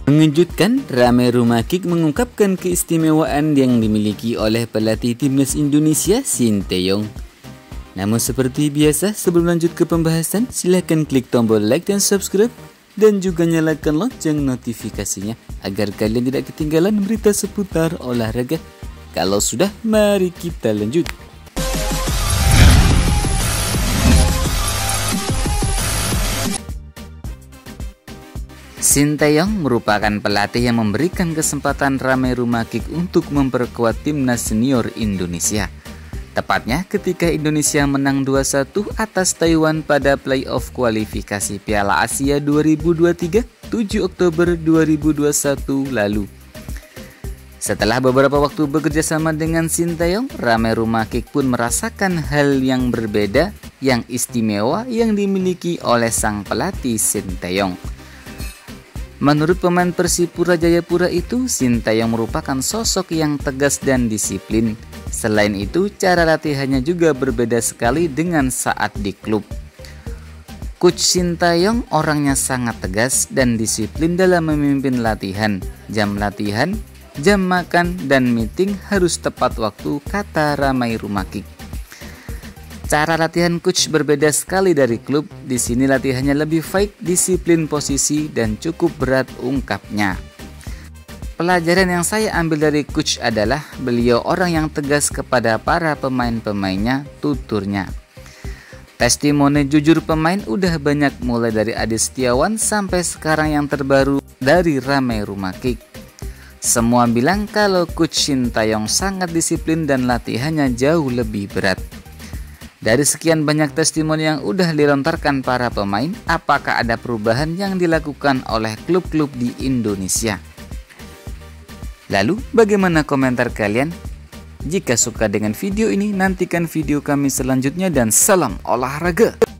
Mengejutkan, Rame Rumakik mengungkapkan keistimewaan yang dimiliki oleh pelatih timnas Indonesia Sinteyong. Namun seperti biasa, sebelum lanjut ke pembahasan, silahkan klik tombol like dan subscribe dan juga nyalakan lonceng notifikasinya agar kalian tidak ketinggalan berita seputar olahraga. Kalau sudah, mari kita lanjut. Sinteyong merupakan pelatih yang memberikan kesempatan Rame Rumakik untuk memperkuat timnas senior Indonesia. Tepatnya ketika Indonesia menang 2-1 atas Taiwan pada playoff kualifikasi Piala Asia 2023 7 Oktober 2021 lalu. Setelah beberapa waktu bekerja sama dengan Sinteyong, Rame Rumakik pun merasakan hal yang berbeda yang istimewa yang dimiliki oleh sang pelatih Sinteyong. Menurut pemain Persipura Jayapura itu, Sinteyong merupakan sosok yang tegas dan disiplin. Selain itu, cara latihannya juga berbeda sekali dengan saat di klub. Coach Sinteyong orangnya sangat tegas dan disiplin dalam memimpin latihan. Jam latihan, jam makan, dan meeting harus tepat waktu, kata Rame Rumakik. Cara latihan coach berbeda sekali dari klub. Di sini latihannya lebih fight, disiplin posisi, dan cukup berat, ungkapnya. Pelajaran yang saya ambil dari coach adalah beliau orang yang tegas kepada para pemain-pemainnya, tuturnya. Testimoni jujur pemain udah banyak, mulai dari Adi Setiawan sampai sekarang yang terbaru dari Rame Rumakik. Semua bilang kalau coach Sinteyong sangat disiplin dan latihannya jauh lebih berat. Dari sekian banyak testimoni yang udah dilontarkan para pemain, apakah ada perubahan yang dilakukan oleh klub-klub di Indonesia? Lalu, bagaimana komentar kalian? Jika suka dengan video ini, nantikan video kami selanjutnya dan salam olahraga!